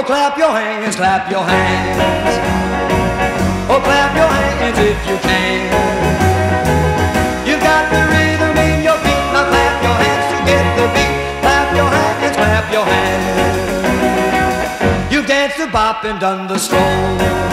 Oh, clap your hands, clap your hands. Oh, clap your hands if you can. You've got the rhythm in your feet. Now clap your hands to get the beat. Clap your hands, clap your hands. You've danced the bop and done the stroll.